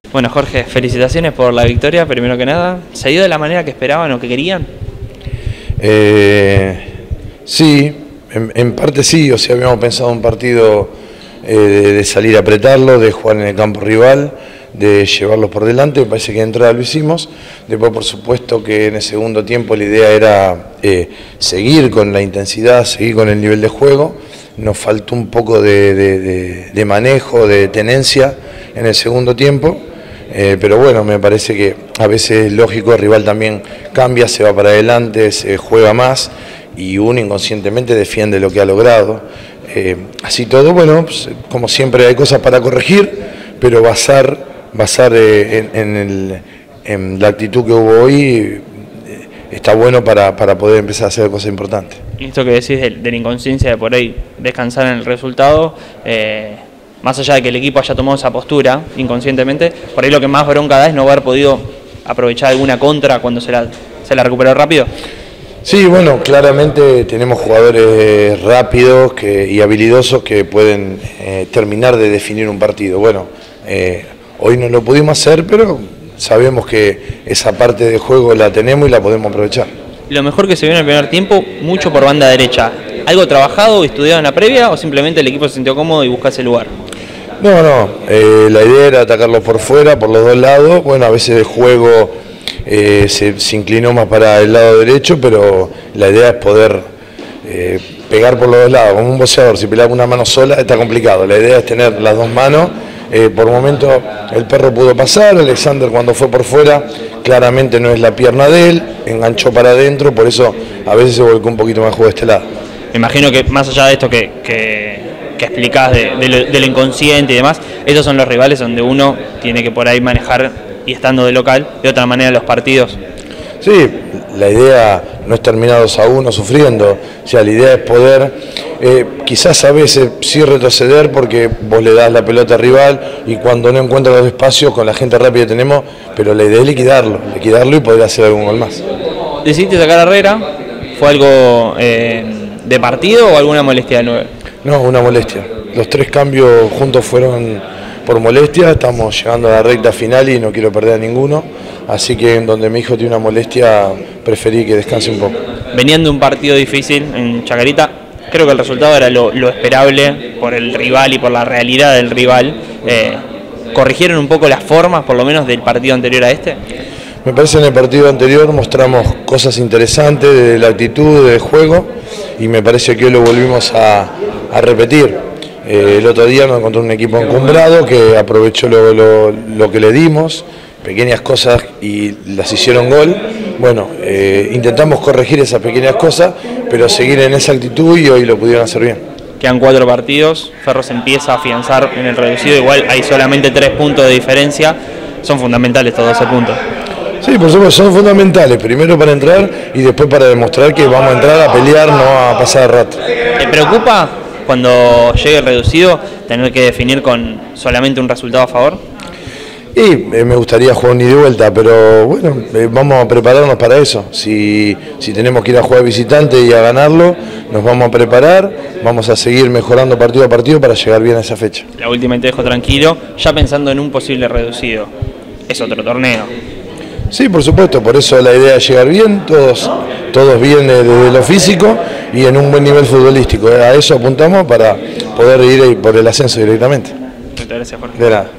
Bueno, Jorge, felicitaciones por la victoria, primero que nada. ¿Se dio de la manera que esperaban o que querían? Sí, en parte sí, o sea, habíamos pensado un partido de salir a apretarlo, de jugar en el campo rival, de llevarlos por delante. Me parece que de entrada lo hicimos. Después, por supuesto, que en el segundo tiempo la idea era seguir con la intensidad, seguir con el nivel de juego. Nos faltó un poco de manejo, de tenencia en el segundo tiempo. Pero bueno, me parece que a veces es lógico, el rival también cambia, se va para adelante, se juega más y uno inconscientemente defiende lo que ha logrado. Así todo, bueno, pues, como siempre hay cosas para corregir, pero basar en la actitud que hubo hoy está bueno para poder empezar a hacer cosas importantes. Y esto que decís de la inconsciencia de por ahí descansar en el resultado, más allá de que el equipo haya tomado esa postura inconscientemente, por ahí lo que más bronca da es no haber podido aprovechar alguna contra cuando se la recuperó rápido. Sí, bueno, claramente tenemos jugadores rápidos y habilidosos que pueden terminar de definir un partido. Bueno, hoy no lo pudimos hacer, pero sabemos que esa parte de juego la tenemos y la podemos aprovechar. Lo mejor que se vio en el primer tiempo, mucho por banda derecha. ¿Algo trabajado o estudiado en la previa o simplemente el equipo se sintió cómodo y busca ese lugar? No, la idea era atacarlo por fuera, por los dos lados. Bueno, a veces el juego se inclinó más para el lado derecho, pero la idea es poder pegar por los dos lados. Como un boxeador, si pelea con una mano sola está complicado. La idea es tener las dos manos. Por momento el perro pudo pasar, Alexander cuando fue por fuera claramente no es la pierna de él, enganchó para adentro, por eso a veces se volcó un poquito más juego de este lado. Me imagino que más allá de esto que explicás de lo inconsciente y demás, estos son los rivales donde uno tiene que por ahí manejar, y estando de local, de otra manera los partidos. Sí, la idea no es terminar 2-1 sufriendo, o sea, la idea es poder, quizás a veces sí retroceder porque vos le das la pelota al rival y cuando no encuentra los espacios con la gente rápida que tenemos, pero la idea es liquidarlo y poder hacer algún gol más. ¿Decidiste sacar a Herrera? ¿Fue algo de partido o alguna molestia de 9? No, una molestia. Los tres cambios juntos fueron por molestia, estamos llegando a la recta final y no quiero perder a ninguno, así que en donde mi hijo tiene una molestia preferí que descanse un poco. Venían de un partido difícil en Chacarita, creo que el resultado era lo esperable por el rival y por la realidad del rival. ¿Corrigieron un poco las formas, por lo menos del partido anterior a este? Me parece que en el partido anterior mostramos cosas interesantes de la actitud, del juego, y me parece que hoy lo volvimos a repetir. El otro día nos encontró un equipo encumbrado que aprovechó lo que le dimos, pequeñas cosas y las hicieron gol. Bueno, intentamos corregir esas pequeñas cosas, pero seguir en esa actitud y hoy lo pudieron hacer bien. Quedan 4 partidos, Ferro se empieza a afianzar en el reducido, igual hay solamente 3 puntos de diferencia, son fundamentales estos 12 puntos. Sí, por supuesto, son fundamentales, primero para entrar y después para demostrar que vamos a entrar a pelear, no a pasar el rato. ¿Te preocupa cuando llegue el reducido tener que definir con solamente un resultado a favor? Y me gustaría jugar un ida y vuelta, pero bueno, vamos a prepararnos para eso. Si tenemos que ir a jugar visitante y a ganarlo, nos vamos a preparar, vamos a seguir mejorando partido a partido para llegar bien a esa fecha. La última y te dejo tranquilo, ya pensando en un posible reducido, es otro torneo. Sí, por supuesto, por eso la idea es llegar bien, todos bien desde lo físico y en un buen nivel futbolístico. A eso apuntamos para poder ir por el ascenso directamente. Muchas gracias, Jorge. De nada.